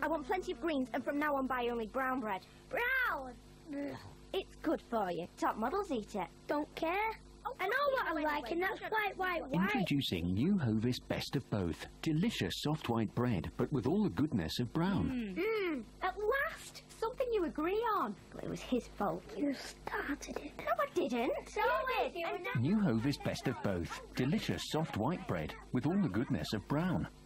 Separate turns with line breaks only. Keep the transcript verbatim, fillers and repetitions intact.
I want plenty of greens, and from now on buy only brown bread.
Brown!
It's good for you. Top models eat it.
Don't care.
Oh,
I know what I like, and that's white, white, white.
Introducing new Hovis Best of Both. Delicious soft white bread, but with all the goodness of brown.
Mmm. At last! Something you agree on. But it was his fault.
You started it.
No, I didn't.
So
you
did you.
New Hovis Best of Both. Delicious soft white bread, with all the goodness of brown.